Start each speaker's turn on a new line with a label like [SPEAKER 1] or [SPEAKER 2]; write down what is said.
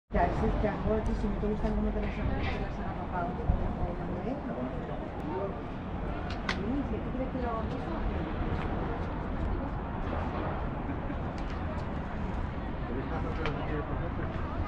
[SPEAKER 1] Ya, ese Django, si no te gustan como te las han arrojado, ¿eh? Sí, si tú crees que lo vamos a hacer.